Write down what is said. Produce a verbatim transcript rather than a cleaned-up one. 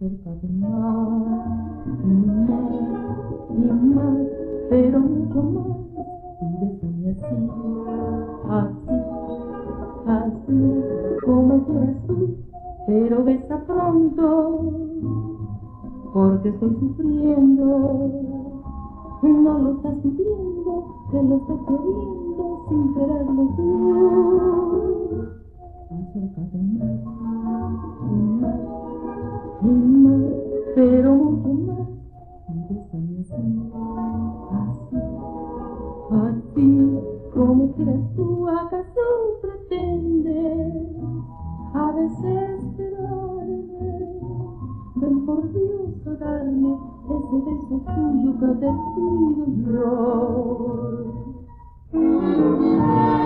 acércate más, y más, y más, pero mucho más, y bésame así, así, así, como quieras tú, pero besa pronto, porque estoy sufriendo. No lo estás sintiendo, que lo estás queriendo sin quererlo tú. Acércate más, y más, y más, pero mucho más, y bésame así, así, así, como quieras tú. ¿Acaso pretendes a desesperarme? Ven por Dios a darme ese beso tuyo que te pido yo.